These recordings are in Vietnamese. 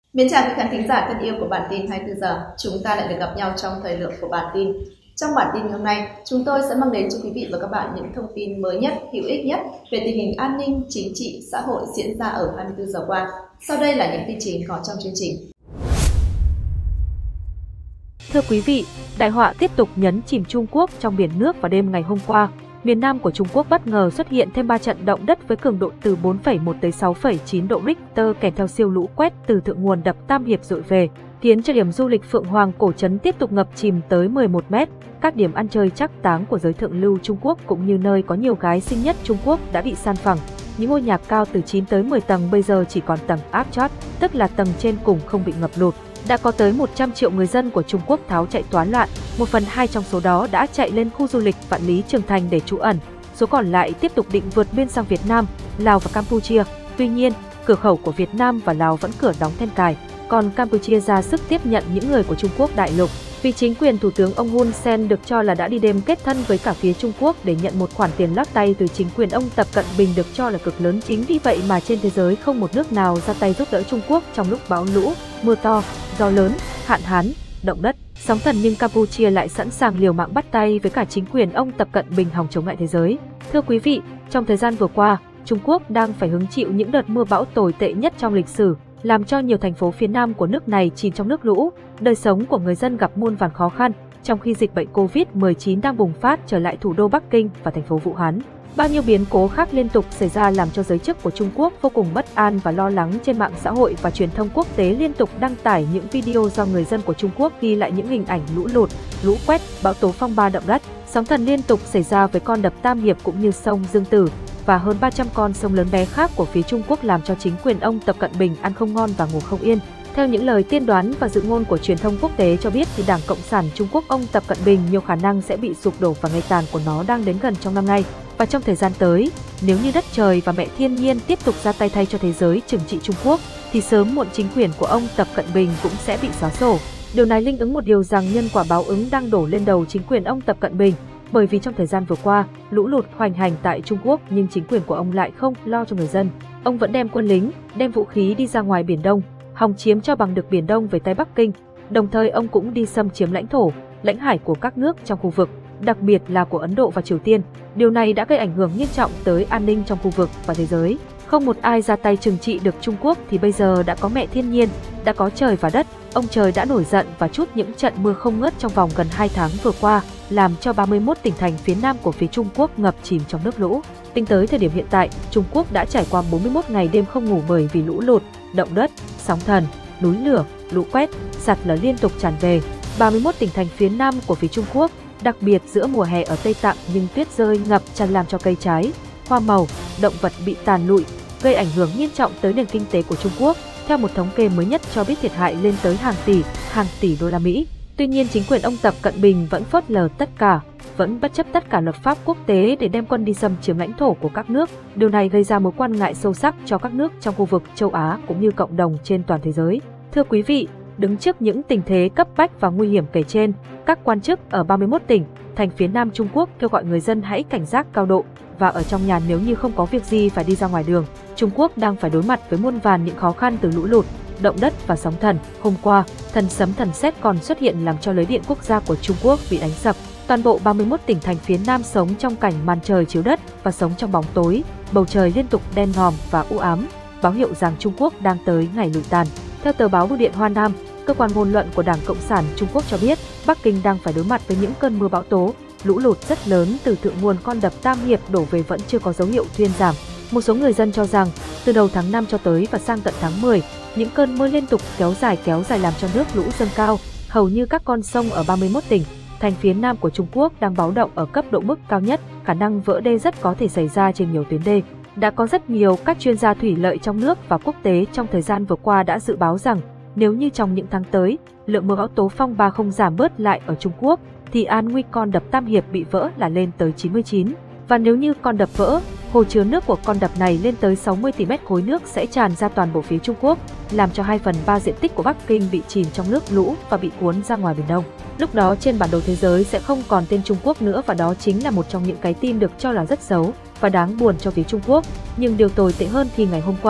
Mến chào quý khán thính giả thân yêu của bản tin 24 giờ. Chúng ta lại được gặp nhau trong thời lượng của bản tin. Trong bản tin hôm nay, chúng tôi sẽ mang đến cho quý vị và các bạn những thông tin mới nhất, hữu ích nhất về tình hình an ninh, chính trị, xã hội diễn ra ở 24 giờ qua. Sau đây là những tin chính có trong chương trình. Thưa quý vị, đại họa tiếp tục nhấn chìm Trung Quốc trong biển nước vào đêm ngày hôm qua. Miền Nam của Trung Quốc bất ngờ xuất hiện thêm 3 trận động đất với cường độ từ 4,1 tới 6,9 độ Richter kèm theo siêu lũ quét từ thượng nguồn đập Tam Hiệp dội về, khiến cho điểm du lịch Phượng Hoàng Cổ Trấn tiếp tục ngập chìm tới 11 mét. Các điểm ăn chơi trác táng của giới thượng lưu Trung Quốc cũng như nơi có nhiều gái xinh nhất Trung Quốc đã bị san phẳng. Những ngôi nhà cao từ 9 tới 10 tầng bây giờ chỉ còn tầng áp chót, tức là tầng trên cùng không bị ngập lụt. Đã có tới 100 triệu người dân của Trung Quốc tháo chạy toán loạn, 1/2 trong số đó đã chạy lên khu du lịch Vạn Lý Trường Thành để trú ẩn. Số còn lại tiếp tục định vượt biên sang Việt Nam, Lào và Campuchia. Tuy nhiên, cửa khẩu của Việt Nam và Lào vẫn cửa đóng then cài, còn Campuchia ra sức tiếp nhận những người của Trung Quốc đại lục. Vì chính quyền Thủ tướng ông Hun Sen được cho là đã đi đêm kết thân với cả phía Trung Quốc để nhận một khoản tiền lót tay từ chính quyền ông Tập Cận Bình được cho là cực lớn. Chính vì vậy mà trên thế giới không một nước nào ra tay giúp đỡ Trung Quốc trong lúc bão lũ, mưa to, gió lớn, hạn hán, động đất, sóng thần, nhưng Campuchia lại sẵn sàng liều mạng bắt tay với cả chính quyền ông Tập Cận Bình hòng chống lại thế giới. Thưa quý vị, trong thời gian vừa qua, Trung Quốc đang phải hứng chịu những đợt mưa bão tồi tệ nhất trong lịch sử, làm cho nhiều thành phố phía Nam của nước này chìm trong nước lũ, đời sống của người dân gặp muôn vàn khó khăn, trong khi dịch bệnh Covid-19 đang bùng phát trở lại thủ đô Bắc Kinh và thành phố Vũ Hán. Bao nhiêu biến cố khác liên tục xảy ra làm cho giới chức của Trung Quốc vô cùng bất an và lo lắng. Trên mạng xã hội và truyền thông quốc tế liên tục đăng tải những video do người dân của Trung Quốc ghi lại những hình ảnh lũ lụt, lũ quét, bão tố, phong ba, động đất, sóng thần liên tục xảy ra với con đập Tam Hiệp cũng như sông Dương Tử và hơn 300 con sông lớn bé khác của phía Trung Quốc, làm cho chính quyền ông Tập Cận Bình ăn không ngon và ngủ không yên. Theo những lời tiên đoán và dự ngôn của truyền thông quốc tế cho biết thì Đảng Cộng sản Trung Quốc ông Tập Cận Bình nhiều khả năng sẽ bị sụp đổ và ngày tàn của nó đang đến gần trong năm nay. Và trong thời gian tới, nếu như đất trời và mẹ thiên nhiên tiếp tục ra tay thay cho thế giới trừng trị Trung Quốc, thì sớm muộn chính quyền của ông Tập Cận Bình cũng sẽ bị xóa sổ. Điều này linh ứng một điều rằng nhân quả báo ứng đang đổ lên đầu chính quyền ông Tập Cận Bình. Bởi vì trong thời gian vừa qua, lũ lụt hoành hành tại Trung Quốc nhưng chính quyền của ông lại không lo cho người dân. Ông vẫn đem quân lính, đem vũ khí đi ra ngoài Biển Đông, hòng chiếm cho bằng được Biển Đông về tay Bắc Kinh. Đồng thời ông cũng đi xâm chiếm lãnh thổ, lãnh hải của các nước trong khu vực, đặc biệt là của Ấn Độ và Triều Tiên. Điều này đã gây ảnh hưởng nghiêm trọng tới an ninh trong khu vực và thế giới. Không một ai ra tay trừng trị được Trung Quốc thì bây giờ đã có mẹ thiên nhiên, đã có trời và đất. Ông trời đã nổi giận và trút những trận mưa không ngớt trong vòng gần 2 tháng vừa qua, làm cho 31 tỉnh thành phía Nam của phía Trung Quốc ngập chìm trong nước lũ. Tính tới thời điểm hiện tại, Trung Quốc đã trải qua 41 ngày đêm không ngủ bởi vì lũ lụt, động đất, sóng thần, núi lửa, lũ quét, sạt lở liên tục tràn về. 31 tỉnh thành phía Nam của phía Trung Quốc, đặc biệt giữa mùa hè ở Tây Tạng, nhưng tuyết rơi ngập tràn làm cho cây trái, hoa màu, động vật bị tàn lụi, gây ảnh hưởng nghiêm trọng tới nền kinh tế của Trung Quốc. Theo một thống kê mới nhất cho biết thiệt hại lên tới hàng tỷ đô la Mỹ. Tuy nhiên chính quyền ông Tập Cận Bình vẫn phớt lờ tất cả, vẫn bất chấp tất cả luật pháp quốc tế để đem quân đi xâm chiếm lãnh thổ của các nước. Điều này gây ra mối quan ngại sâu sắc cho các nước trong khu vực châu Á cũng như cộng đồng trên toàn thế giới. Thưa quý vị, đứng trước những tình thế cấp bách và nguy hiểm kể trên, các quan chức ở 31 tỉnh thành phía Nam Trung Quốc kêu gọi người dân hãy cảnh giác cao độ và ở trong nhà nếu như không có việc gì phải đi ra ngoài đường. Trung Quốc đang phải đối mặt với muôn vàn những khó khăn từ lũ lụt, động đất và sóng thần. Hôm qua, thần sấm thần sét còn xuất hiện làm cho lưới điện quốc gia của Trung Quốc bị đánh sập. Toàn bộ 31 tỉnh thành phía Nam sống trong cảnh màn trời chiếu đất và sống trong bóng tối, bầu trời liên tục đen ngòm và u ám, báo hiệu rằng Trung Quốc đang tới ngày lụi tàn. Theo tờ báo Bưu điện Hoa Nam, cơ quan ngôn luận của Đảng Cộng sản Trung Quốc cho biết, Bắc Kinh đang phải đối mặt với những cơn mưa bão tố, lũ lụt rất lớn từ thượng nguồn con đập Tam Hiệp đổ về vẫn chưa có dấu hiệu thuyên giảm. Một số người dân cho rằng, từ đầu tháng 5 cho tới và sang tận tháng 10, những cơn mưa liên tục kéo dài làm cho nước lũ dâng cao. Hầu như các con sông ở 31 tỉnh thành phía Nam của Trung Quốc đang báo động ở cấp độ mức cao nhất, khả năng vỡ đê rất có thể xảy ra trên nhiều tuyến đê. Đã có rất nhiều các chuyên gia thủy lợi trong nước và quốc tế trong thời gian vừa qua đã dự báo rằng, nếu như trong những tháng tới, lượng mưa bão tố phong ba không giảm bớt lại ở Trung Quốc, thì an nguy con đập Tam Hiệp bị vỡ là lên tới 99. Và nếu như con đập vỡ, hồ chứa nước của con đập này lên tới 60 tỷ mét khối nước sẽ tràn ra toàn bộ phía Trung Quốc, làm cho 2/3 diện tích của Bắc Kinh bị chìm trong nước lũ và bị cuốn ra ngoài Biển Đông. Lúc đó trên bản đồ thế giới sẽ không còn tên Trung Quốc nữa và đó chính là một trong những cái tin được cho là rất xấu và đáng buồn cho phía Trung Quốc. Nhưng điều tồi tệ hơn thì ngày hôm qua,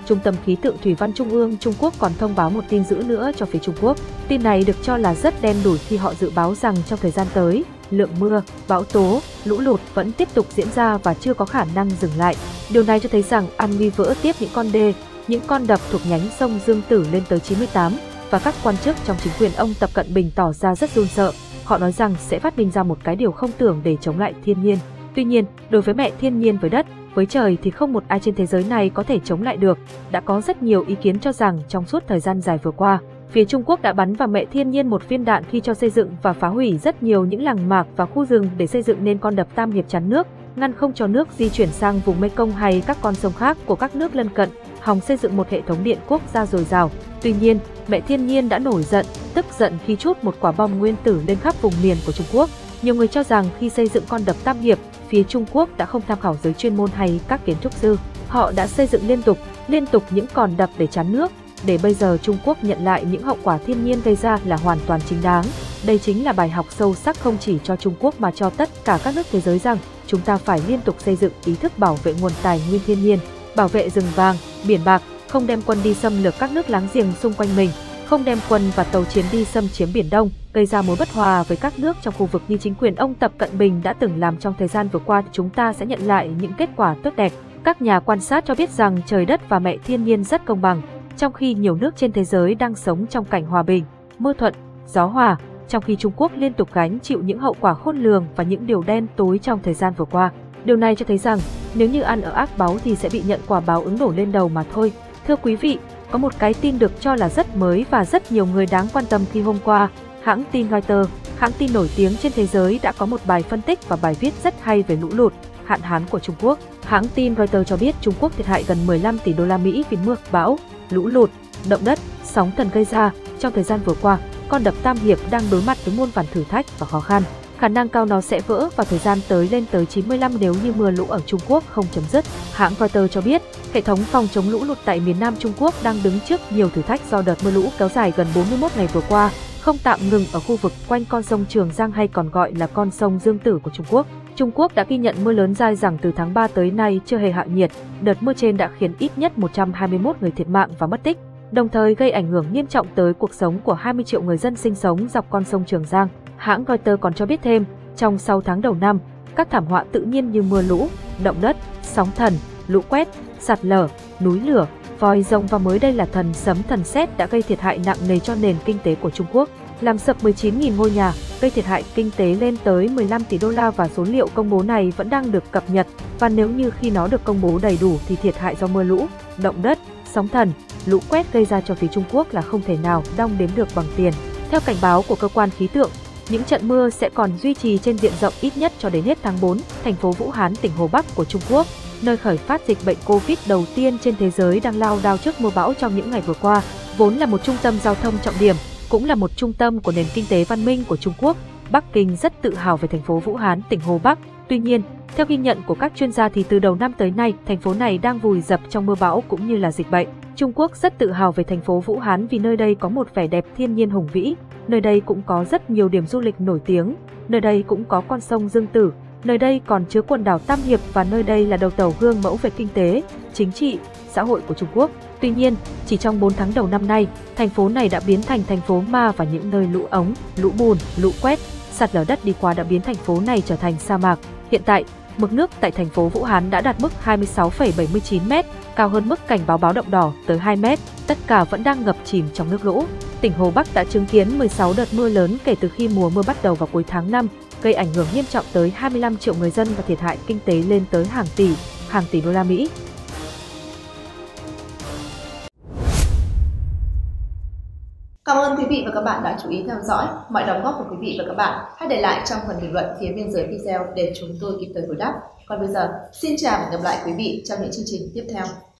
Trung tâm Khí tượng Thủy văn Trung ương Trung Quốc còn thông báo một tin dữ nữa cho phía Trung Quốc. Tin này được cho là rất đen đủi khi họ dự báo rằng trong thời gian tới, lượng mưa, bão tố, lũ lụt vẫn tiếp tục diễn ra và chưa có khả năng dừng lại. Điều này cho thấy rằng an nguy vỡ tiếp những con đê, những con đập thuộc nhánh sông Dương Tử lên tới 98, và các quan chức trong chính quyền ông Tập Cận Bình tỏ ra rất run sợ. Họ nói rằng sẽ phát minh ra một cái điều không tưởng để chống lại thiên nhiên. Tuy nhiên, đối với mẹ thiên nhiên với đất, với trời thì không một ai trên thế giới này có thể chống lại được. Đã có rất nhiều ý kiến cho rằng trong suốt thời gian dài vừa qua, phía Trung Quốc đã bắn vào mẹ thiên nhiên một viên đạn khi cho xây dựng và phá hủy rất nhiều những làng mạc và khu rừng để xây dựng nên con đập Tam Hiệp chắn nước, ngăn không cho nước di chuyển sang vùng Mekong hay các con sông khác của các nước lân cận, hòng xây dựng một hệ thống điện quốc gia dồi dào. Tuy nhiên, mẹ thiên nhiên đã nổi giận, tức giận khi trút một quả bom nguyên tử lên khắp vùng miền của Trung Quốc. Nhiều người cho rằng khi xây dựng con đập Tam Hiệp, phía Trung Quốc đã không tham khảo giới chuyên môn hay các kiến trúc sư. Họ đã xây dựng liên tục những con đập để chắn nước, để bây giờ Trung Quốc nhận lại những hậu quả thiên nhiên gây ra là hoàn toàn chính đáng. Đây chính là bài học sâu sắc không chỉ cho Trung Quốc mà cho tất cả các nước thế giới rằng chúng ta phải liên tục xây dựng ý thức bảo vệ nguồn tài nguyên thiên nhiên, bảo vệ rừng vàng, biển bạc, không đem quân đi xâm lược các nước láng giềng xung quanh mình, không đem quân và tàu chiến đi xâm chiếm Biển Đông, gây ra mối bất hòa với các nước trong khu vực như chính quyền ông Tập Cận Bình đã từng làm trong thời gian vừa qua. Chúng ta sẽ nhận lại những kết quả tốt đẹp. Các nhà quan sát cho biết rằng trời đất và mẹ thiên nhiên rất công bằng, trong khi nhiều nước trên thế giới đang sống trong cảnh hòa bình, mưa thuận, gió hòa, trong khi Trung Quốc liên tục gánh chịu những hậu quả khôn lường và những điều đen tối trong thời gian vừa qua. Điều này cho thấy rằng nếu như ăn ở ác báu thì sẽ bị nhận quả báo ứng đổ lên đầu mà thôi. Thưa quý vị, có một cái tin được cho là rất mới và rất nhiều người đáng quan tâm khi hôm qua, hãng tin Reuters, hãng tin nổi tiếng trên thế giới đã có một bài phân tích và bài viết rất hay về lũ lụt, hạn hán của Trung Quốc. Hãng tin Reuters cho biết Trung Quốc thiệt hại gần 15 tỷ đô la Mỹ vì mưa, bão, lũ lụt, động đất, sóng thần gây ra. Trong thời gian vừa qua, con đập Tam Hiệp đang đối mặt với muôn vàn thử thách và khó khăn. Khả năng cao nó sẽ vỡ vào thời gian tới lên tới 95 nếu như mưa lũ ở Trung Quốc không chấm dứt. Hãng Reuters cho biết, hệ thống phòng chống lũ lụt tại miền Nam Trung Quốc đang đứng trước nhiều thử thách do đợt mưa lũ kéo dài gần 41 ngày vừa qua, không tạm ngừng ở khu vực quanh con sông Trường Giang hay còn gọi là con sông Dương Tử của Trung Quốc. Trung Quốc đã ghi nhận mưa lớn dai dẳng từ tháng 3 tới nay chưa hề hạ nhiệt. Đợt mưa trên đã khiến ít nhất 121 người thiệt mạng và mất tích, đồng thời gây ảnh hưởng nghiêm trọng tới cuộc sống của 20 triệu người dân sinh sống dọc con sông Trường Giang. Hãng Reuters còn cho biết thêm, trong 6 tháng đầu năm, các thảm họa tự nhiên như mưa lũ, động đất, sóng thần, lũ quét, sạt lở, núi lửa, vòi rồng và mới đây là thần sấm thần sét đã gây thiệt hại nặng nề cho nền kinh tế của Trung Quốc, làm sập 19.000 ngôi nhà, gây thiệt hại kinh tế lên tới 15 tỷ đô la và số liệu công bố này vẫn đang được cập nhật, và nếu như khi nó được công bố đầy đủ thì thiệt hại do mưa lũ, động đất, sóng thần, lũ quét gây ra cho phía Trung Quốc là không thể nào đong đếm được bằng tiền. Theo cảnh báo của cơ quan khí tượng, những trận mưa sẽ còn duy trì trên diện rộng ít nhất cho đến hết tháng 4. Thành phố Vũ Hán, tỉnh Hồ Bắc của Trung Quốc, nơi khởi phát dịch bệnh Covid đầu tiên trên thế giới đang lao đao trước mưa bão trong những ngày vừa qua, vốn là một trung tâm giao thông trọng điểm, cũng là một trung tâm của nền kinh tế văn minh của Trung Quốc. Bắc Kinh rất tự hào về thành phố Vũ Hán, tỉnh Hồ Bắc. Tuy nhiên, theo ghi nhận của các chuyên gia thì từ đầu năm tới nay, thành phố này đang vùi dập trong mưa bão cũng như là dịch bệnh. Trung Quốc rất tự hào về thành phố Vũ Hán vì nơi đây có một vẻ đẹp thiên nhiên hùng vĩ, nơi đây cũng có rất nhiều điểm du lịch nổi tiếng, nơi đây cũng có con sông Dương Tử, nơi đây còn chứa quần đảo Tam Hiệp và nơi đây là đầu tàu gương mẫu về kinh tế, chính trị, xã hội của Trung Quốc. Tuy nhiên, chỉ trong 4 tháng đầu năm nay, thành phố này đã biến thành thành phố ma và những nơi lũ ống, lũ bùn, lũ quét, sạt lở đất đi qua đã biến thành phố này trở thành sa mạc. Hiện tại, mực nước tại thành phố Vũ Hán đã đạt mức 26,79 m, cao hơn mức cảnh báo báo động đỏ tới 2 m, tất cả vẫn đang ngập chìm trong nước lũ. Tỉnh Hồ Bắc đã chứng kiến 16 đợt mưa lớn kể từ khi mùa mưa bắt đầu vào cuối tháng 5, gây ảnh hưởng nghiêm trọng tới 25 triệu người dân và thiệt hại kinh tế lên tới hàng tỷ đô la Mỹ. Cảm ơn quý vị và các bạn đã chú ý theo dõi. Mọi đóng góp của quý vị và các bạn hãy để lại trong phần bình luận phía bên dưới video để chúng tôi kịp thời hồi đáp. Còn bây giờ, xin chào và hẹn gặp lại quý vị trong những chương trình tiếp theo.